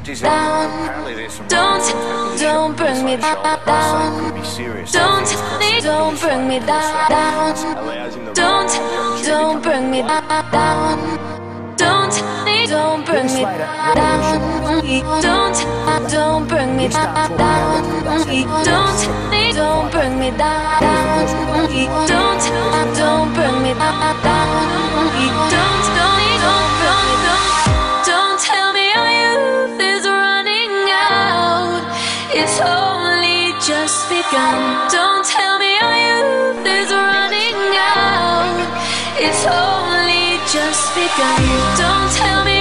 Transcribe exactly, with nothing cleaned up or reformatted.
down. Don't, don't bring me down. Don't, don't bring me down. Don't, don't bring me down. Don't, don't bring me down. Don't, don't bring me down. Don't, don't bring me down. Don't, don't bring me down. Don't, don't, don't, don't, don't tell me our youth is running out. It's only just begun. Don't tell me our youth is running out. It's only just begun. Don't tell me